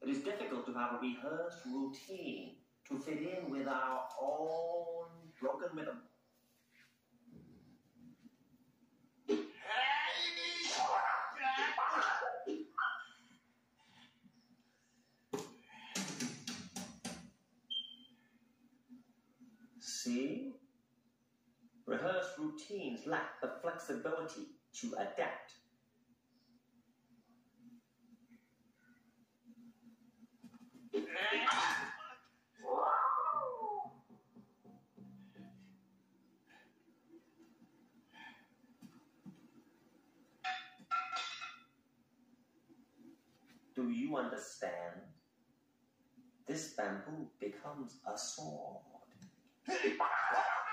It is difficult to have a rehearsed routine to fit in with our own broken rhythm. See? Rehearsed routines lack the flexibility to adapt. Do you understand? This bamboo becomes a sword.